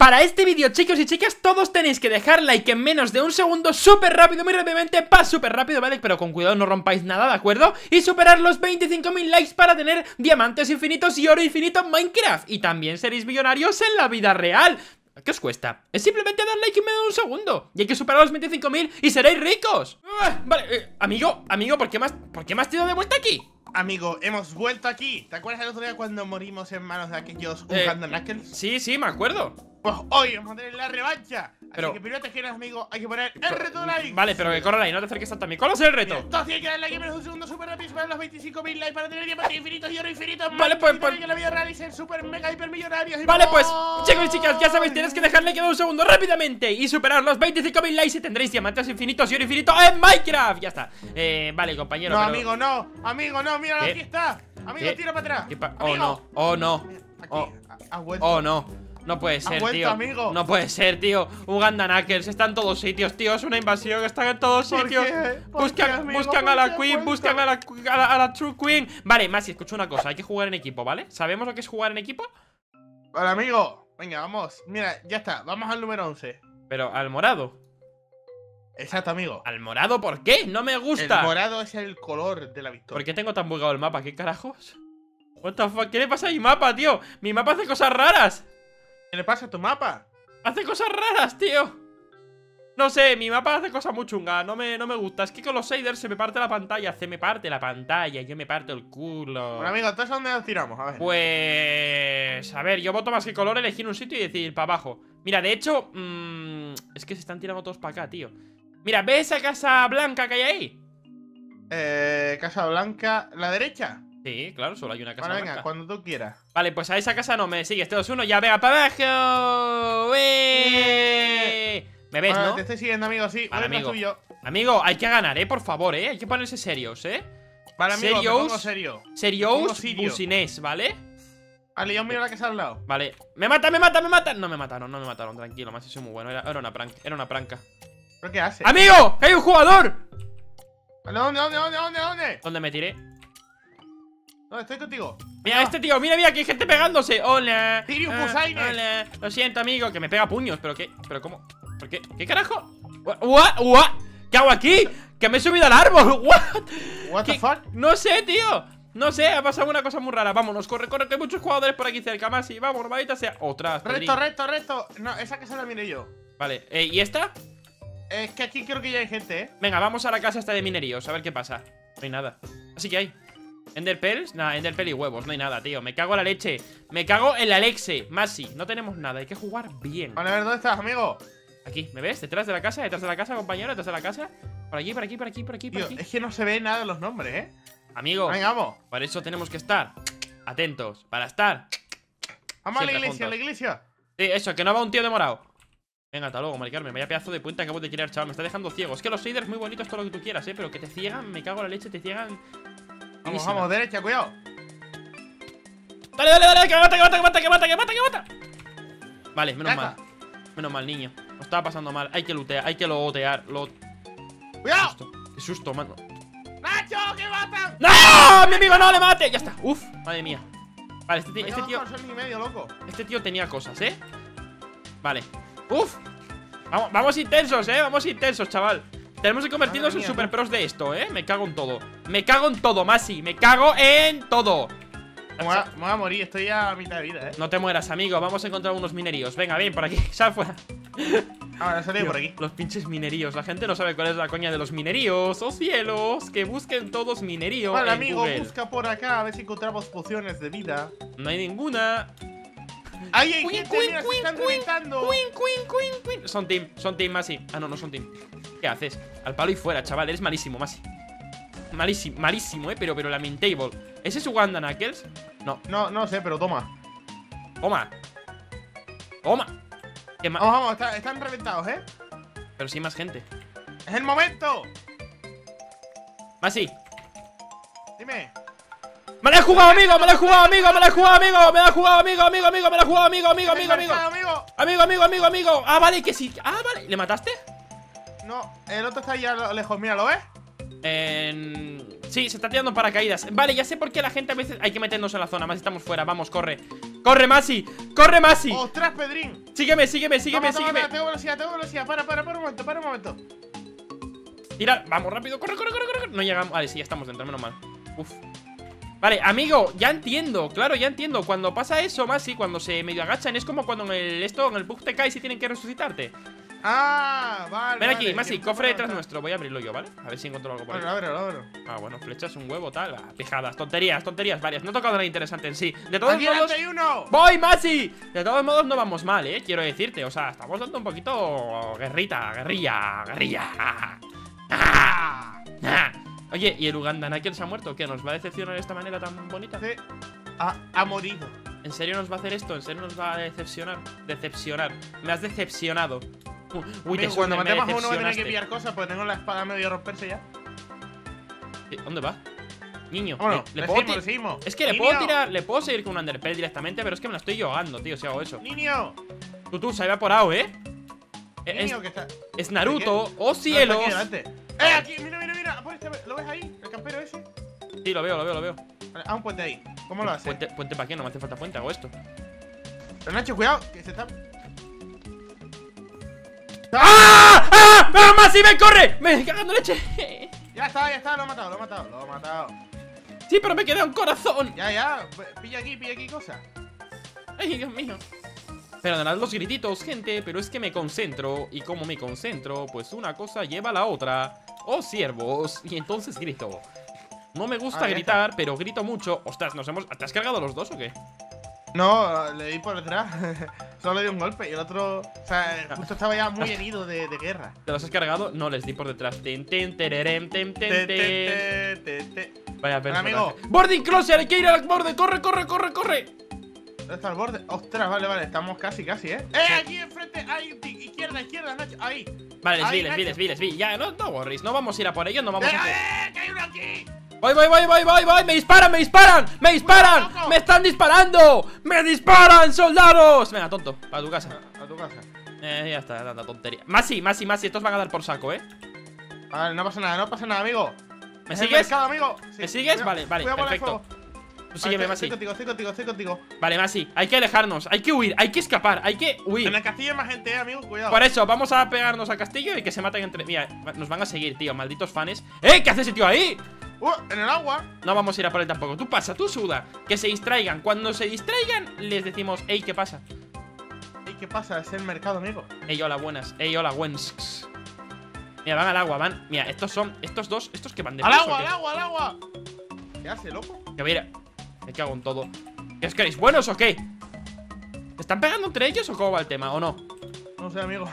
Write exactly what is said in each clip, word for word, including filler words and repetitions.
Para este vídeo, chicos y chicas, todos tenéis que dejar like en menos de un segundo, súper rápido, muy rápidamente, pa, súper rápido, ¿vale? Pero con cuidado, no rompáis nada, ¿de acuerdo? Y superar los veinticinco mil likes para tener diamantes infinitos y oro infinito en Minecraft. Y también seréis millonarios en la vida real. ¿Qué os cuesta? Es simplemente dar like en menos de un segundo. Y hay que superar los veinticinco mil y seréis ricos. uh, Vale, eh, amigo, amigo, ¿por qué más, ¿por qué me has tirado de vuelta aquí? Amigo, hemos vuelto aquí. ¿Te acuerdas el otro día cuando morimos en manos de aquellos Eh, Uganda Knuckles? Sí, sí, me acuerdo. Pues hoy vamos a tener la revancha. Pero- Así que primero te quieres, amigo, hay que poner el reto de likes. Vale, pero que corran ahí, no te acerques tanto a mí. ¿Cuál es el reto? Entonces hay que darle like en menos de un segundo súper rápido para los veinticinco mil likes para tener diamantes infinitos y oro infinito. Vale, pues, pues- que la vida real y ser súper mega hiper millonarios. Y Vale, pues, ¡vamos! chicos y chicas, ya sabéis, tienes que dejarle que un segundo rápidamente y superar los veinticinco mil likes y tendréis diamantes infinitos y oro infinito en Minecraft. Ya está. Eh, vale, compañero. No, pero- amigo, no. Amigo, no, mira, ¿Qué? aquí está. Amigo, ¿Qué? tira para atrás. ¿Qué pa- Oh, Amigo. no, oh, no. Aquí, Oh, has vuelto. oh, no. No puede ser, vuelto, tío. amigo. No puede ser, tío. Uganda Knuckles está en todos sitios, tío. Es una invasión, están en todos ¿Por sitios. qué? ¿Por Buscan, qué, amigo? buscan ¿Por a la qué Queen, has buscan a vuelto? la, a, la, a la True Queen. Vale, Masi, escucha una cosa. Hay que jugar en equipo, ¿vale? ¿Sabemos lo que es jugar en equipo? Vale, amigo. Venga, vamos. Mira, ya está. Vamos al número once. Pero al morado. Exacto, amigo. ¿Al morado por qué? No me gusta. El morado es el color de la victoria. ¿Por qué tengo tan bugado el mapa? ¿Qué carajos? What the fuck? ¿Qué le pasa a mi mapa, tío? Mi mapa hace cosas raras. ¿Qué le pasa a tu mapa? Hace cosas raras, tío. No sé, mi mapa hace cosas muy chungas. No me, no me gusta. Es que con los shaders se me parte la pantalla. Se me parte la pantalla. Yo me parto el culo. Bueno, amigo, ¿entonces dónde nos tiramos? A ver. Pues... A ver, yo voto más que color, elegir un sitio y decir para abajo. Mira, de hecho... mmm, es que se están tirando todos para acá, tío. Mira, ¿ves esa casa blanca que hay ahí? Eh, Casa Blanca, ¿la derecha? Sí, claro, solo hay una casa Bueno, blanca. venga, cuando tú quieras. Vale, pues a esa casa no me sigues. Todos uno, ya venga para abajo. ¡Ué! ¿Me ves, Bueno, no? te estoy siguiendo, amigo, sí. Vale, Voy detrás amigo. tuyo. Amigo, hay que ganar, eh, por favor, eh. Hay que ponerse serios, eh. Vale, amigo, me Serious. pongo serio. Pongo Serious sirio. business, ¿vale? Vale, yo miro la casa al lado. Vale. ¡Me mata, me mata, me matan! No me mataron, no me mataron, tranquilo, más soy muy bueno. Era, era una pranca, era una pranca. ¿Pero qué hace? ¡Amigo! ¡Que hay un jugador! Vale, ¿dónde, dónde, dónde, dónde, dónde? ¿Dónde me tiré? ¿Dónde estoy contigo? Mira, este tío, mira, mira, que hay gente pegándose. Hola. Sirius Ah, Busaines. hola. Lo siento, amigo, que me pega puños. ¿Pero qué? ¿Pero cómo? ¿Por qué? ¿Qué carajo? What? What? What? ¿Qué hago aquí? Que me he subido al árbol. What? What the ¿Qué? fuck? No sé, tío. No sé, ha pasado una cosa muy rara. Vámonos, corre, corre, que hay muchos jugadores por aquí cerca. Más y vamos, maldita sea. Otras. Recto, recto, recto. No, esa casa la miré yo. Vale, eh, ¿y esta? Es que aquí creo que ya hay gente, ¿eh? Venga, vamos a la casa esta de mineríos, a ver qué pasa. No hay nada. Así que hay. ¿Enderpearls? Nada, Enderpearl y huevos, no hay nada, tío. Me cago en la leche. Me cago en la leche. Masi, no tenemos nada, hay que jugar bien. Vale, a ver, ¿dónde estás, amigo? Aquí, ¿me ves? Detrás de la casa, detrás de la casa, compañero, detrás de la casa. Por aquí, por aquí, por aquí, por aquí, por Tío, aquí. es que no se ve nada de los nombres, ¿eh? Amigo, Venga, vamos. por eso tenemos que estar atentos. Para estar. Vamos a la Siempre iglesia, a la juntos. iglesia. Sí, eso, que no va un tío de morado. Venga, hasta luego, Mari Carmen. Vaya pedazo de puente acabo de tirar, chaval. Me está dejando ciego. Es que los shaders muy bonitos, todo lo que tú quieras, eh. Pero que te ciegan, me cago en la leche, te ciegan. Vamos, Buenísima. vamos, derecha, cuidado. Dale, dale, dale, que me mata, que me mata, que me mata, que me mata, que me mata, que me mata. Vale, menos Ya mal. está. Menos mal, niño. Lo estaba pasando mal. Hay que lootear, hay que lootear. Lo... ¡Cuidado! Susto. Qué susto, mano. ¡Nacho, que matan! ¡No! ¡Mi amigo no le mate! Ya está. Uf, madre mía. Vale, este, tío- Me este llevo tío. dos horas y medio, loco. Este tío tenía cosas, ¿eh? Vale. Uf. Vamos, vamos intensos, ¿eh? Vamos intensos, chaval. Tenemos que convertirnos Madre en mía, super tú. pros de esto, ¿eh? Me cago en todo. Me cago en todo, Masi. Me cago en todo. Me voy, a, me voy a morir, estoy a mitad de vida, ¿eh? No te mueras, amigo. Vamos a encontrar unos mineríos. Venga, bien, por aquí. Sal fuera. Ahora salí por aquí. Los pinches mineríos. La gente no sabe cuál es la coña de los mineríos. ¡Oh, cielos! Que busquen todos minerío Vale, en amigo, Google. busca por acá a ver si encontramos pociones de vida. No hay ninguna. ¡Ahí hay Queen, gente! queen, ¡Mira, se queen, están queen, reventando! Queen, queen, queen, queen. Son team, son team, Masi. Ah, no, no son team. ¿Qué haces? Al palo y fuera, chaval. Eres malísimo, Masi. Malísimo, malísimo, eh. Pero, pero lamentable. ¿Ese es Uganda Knuckles? No. No, no sé, pero toma. Toma. Toma. ¿Qué ma- Vamos, vamos, está- están reventados, ¿eh? Pero sí hay más gente. ¡Es el momento! Masi. Dime. ¡Me la he jugado, amigo! ¡Me la he jugado, amigo! ¡Me la he jugado, amigo! ¡Me la he jugado, amigo! ¡Amigo, amigo! ¡Me la he jugado, amigo! ¡Amigo, amigo, amigo! amigo! Amigo, amigo, amigo, amigo. Ah, vale, que sí. Ah, vale. ¿Le mataste? No, el otro está ahí a lo lejos, mira, ¿lo ves? En... Sí, se está tirando paracaídas. Vale, ya sé por qué la gente a veces hay que meternos en la zona. Más estamos fuera, vamos, corre. ¡Corre, Masi! ¡Corre, Masi! ¡Ostras, Pedrín! Sígueme, sígueme, sígueme, Toma, toma, sígueme. toma, tengo velocidad, tengo velocidad. Para, para, para un momento, para un momento. Tira, vamos rápido, corre, corre, corre, corre. No llegamos, vale, sí, ya estamos dentro, menos mal. Uf. Vale, amigo, ya entiendo, claro, ya entiendo. Cuando pasa eso, Masi, cuando se medio agachan, es como cuando en el esto, en el bug te caes y tienen que resucitarte. Ah, vale. Ven vale, aquí, Masi, que- cofre detrás nuestro. Voy a abrirlo yo, ¿vale? A ver si encuentro algo por ahí. Bueno, ábrelo, ábrelo. Ah, bueno, flechas, un huevo, tal. Ah, pijadas, tonterías, tonterías varias. No he tocado nada interesante en sí. De todos ¡Aquí modos. delante hay uno! ¡Voy, Masi! De todos modos, no vamos mal, ¿eh? Quiero decirte, o sea, estamos dando un poquito guerrita, guerrilla, guerrilla. ¡Ah! Ah. Oye, ¿y el Uganda Knuckles ha muerto? ¿Qué? ¿Nos va a decepcionar de esta manera tan bonita? Sí. Ha, ha morido. ¿En serio nos va a hacer esto? ¿En serio nos va a decepcionar? Decepcionar. Me has decepcionado. Uy, te Amigo, cuando me, me matemos a uno va a tener decepcionaste. que pillar cosas porque tengo la espada medio romperse ya. Eh, ¿Dónde va? Niño, Bueno, le, le, le puedo seguimos, le ti- seguimos. Es que le Niño, puedo tirar, le puedo seguir con un Underpearl directamente, pero es que me la estoy ahogando, tío, si hago eso. Niño, Tú, tú, se ha evaporado, ¿eh? Eh, niño Es, que está. es Naruto, ¿Qué? oh No, cielos. está aquí delante. ¡Eh, aquí! Mira, mira, mira. Por este, ¿lo ves ahí? El campero ese. Sí, lo veo, lo veo, lo veo. Vale, haz un puente ahí. ¿Cómo lo haces? Puente, puente para qué, no me hace falta puente, hago esto. Pero Nacho, cuidado, que se está. ¡Ah! ¡Ah! ¡Ah! ¡Masi, me corre! ¡Me estoy cagando leche! Ya está, ya está, lo he matado, lo he matado, lo he matado. Sí, pero me queda un corazón. Ya, ya, pilla aquí, pilla aquí cosas. Ay, Dios mío. Perdonad los grititos, gente, pero es que me concentro. Y como me concentro, pues una cosa lleva a la otra. Oh, siervos. Y entonces grito. No me gusta Ah, ya gritar, pero grito mucho. Ostras, nos hemos... ¿Te has cargado los dos o qué? No, le di por detrás. Solo le di un golpe y el otro. O sea, justo estaba ya muy herido de, de guerra. ¿Te los has cargado? No, les di por detrás. Ten, ten, tererem, ten, ten, Te, ten. te, te, te, te. Vaya Hola, personaje. amigo. ¡Boarding Crosser! ¡Hay que ir al borde! ¡Corre, corre, corre, corre! ¿Dónde está el borde? Ostras, vale, vale, estamos casi, casi, ¿eh? ¡Eh! Aquí enfrente hay un tic. Izquierda, izquierda, Nacho. Ahí. Vale, les Ahí, vi, les vi, Nacho. les vi, les vi. Ya, no, no worries. No vamos a ir a por ellos, no vamos ¡Eh, a hacer... eh! ¡Que hay uno aquí! ¡Voy, voy, voy, voy, voy, voy! ¡Me disparan, me disparan! ¡Me disparan! loco! ¡Me están disparando! ¡Me disparan, soldados! Venga, tonto, para tu casa. A tu casa. Eh, ya está, tanta tontería. Masi, Masi, Masi, estos van a dar por saco, ¿eh? Vale, no pasa nada, no pasa nada, amigo. ¿Me Es el sigues? mercado, amigo. Sí, ¿Me sigues? cuidado, Vale, vale, cuidado con el perfecto. fuego. Tú sígueme, Vale, Masi. Estoy contigo, estoy contigo, estoy contigo. Vale, Masi, hay que alejarnos, hay que huir, hay que escapar, hay que huir. En el castillo hay más gente, eh, amigo, cuidado. Por eso, vamos a pegarnos al castillo y que se maten entre... Mira, nos van a seguir, tío, malditos fans. ¡Eh! ¿Qué hace ese tío ahí? Uh, en el agua. No vamos a ir a por él tampoco. Tú pasa, tú suda. Que se distraigan. Cuando se distraigan, les decimos, ey, ¿qué pasa? Ey, ¿qué pasa? Es el mercado, amigo. Ey, hola, buenas. Ey, hola, buenas. Mira, van al agua, van. Mira, estos son, estos dos, estos que van de ¡Al paso, agua, ¿qué? al agua, al agua! ¿Qué hace, loco? Que mira, me cago en todo. ¿Qué os queréis? ¿Buenos o qué? ¿Se están pegando entre ellos o cómo va el tema? ¿O no? No sé, amigo.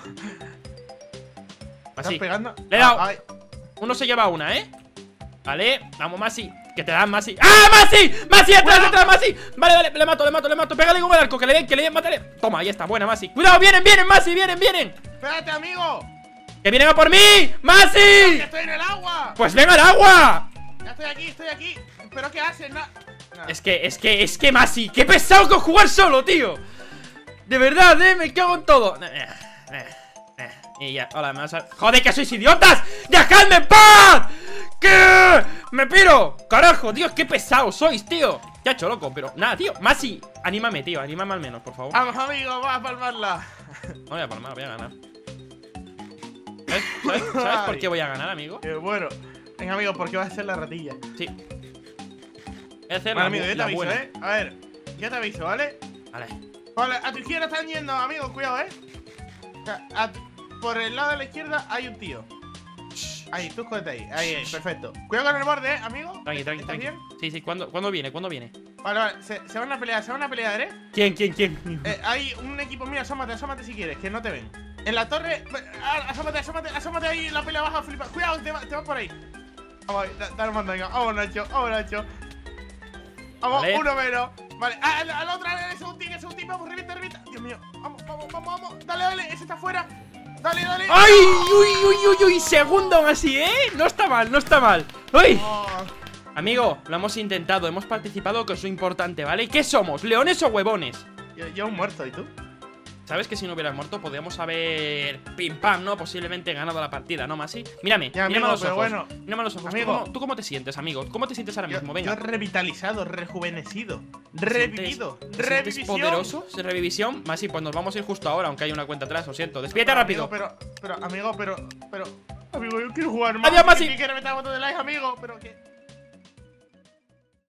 ¿Estás Así. pegando? Le he dado. Ah, ay. Uno se lleva una, ¿eh? Vale, vamos, Masi. Que te dan, Masi. ¡Ah, Masi! ¡Masi, atrás, atrás, Masi! Vale, vale, le mato, le mato, le mato. Pégale con el arco, que le den, que le den, mátale. Toma, ahí está, buena, Masi. Cuidado, vienen, vienen, Masi, vienen, vienen. ¡Espérate, amigo! ¡Que vienen a por mí! ¡Masi! ¡Que estoy en el agua! ¡Pues ven al agua! Ya estoy aquí, estoy aquí. ¿Pero qué haces? Na Nada. Es que, es que, es que, Masi, qué pesado con jugar solo, tío. De verdad, eh, me cago en todo. Eh, eh, eh. Y ya, hola, me vas a... ¡Joder, que sois idiotas! ¡Dejadme en paz! ¿Qué? ¡Me piro! ¡Carajo, tío! ¡Qué pesados sois, tío! Ya hecho, loco, pero nada, tío. Masi, anímame, tío, anímame al menos, por favor. Vamos, amigo, vamos a palmarla. No voy a palmar, voy a ganar. ¿Sabes, ¿Sabes, ¿Sabes por qué voy a ganar, amigo? Qué bueno. Venga, amigo, porque vas a ser la ratilla. Sí. Voy a hacer Vale, la, amigo, bu- yo te la aviso, buena. ¿eh? A ver, ya te aviso, ¿vale? Vale. Vale, a tu izquierda están yendo, amigo, cuidado, ¿eh? O sea, a tu- por el lado de la izquierda hay un tío. Ahí, tú escógete ahí. Ahí, ahí, perfecto. Cuidado con el borde, ¿eh, amigo? Tranqui, tranqui, ¿Estás tranqui. bien? Sí, sí, ¿cuándo, ¿cuándo viene? ¿Cuándo viene? Vale, vale, se, se van a pelear, se van a pelear, ¿eh? ¿Quién, quién, quién? Eh, hay un equipo, mira, asómate, asómate si quieres, que no te ven. En la torre, ah, asómate, asómate, asómate ahí en la pelea baja, flipa. Cuidado, te vas te va por ahí. Vamos, da- dale un mando, venga. Vamos, Nacho, vamos, Nacho. Vamos, Vale. uno menos. Vale, ah, a la, a la otra, ese es un tic, ese es un tic, vamos, revienta, revienta. Dios mío, vamos, vamos, vamos, vamos. Dale, dale, ese está fuera. Dale, dale. ¡Ay! ¡Uy, uy, uy, uy! Segundo aún así, ¿eh? No está mal, no está mal. ¡Uy! Oh, Amigo, lo hemos intentado, hemos participado, que es lo importante, ¿vale? ¿Qué somos? ¿Leones o huevones? yo, yo un muerto, ¿y tú? Sabes que si no hubieras muerto podríamos haber pim pam, ¿no? Posiblemente ganado la partida, ¿no, Masi? Mírame, Ya, mírame amigo, a los pero ojos. bueno, Mírame a los ojos. ¿Tú amigo. cómo, ¿Tú cómo te sientes, amigo? ¿Cómo te sientes ahora Yo, mismo? yo Venga. revitalizado, rejuvenecido, ¿Te revivido, sientes- te sientes revivisión. poderoso? ¿Se revivisión? Masi, pues nos vamos a ir justo ahora, aunque hay una cuenta atrás, lo siento. Despídete Pero, rápido. amigo, pero, pero, amigo, pero, pero, amigo, yo quiero jugar más. Adiós, Masi. Que quiero meter botón de like, amigo, pero que.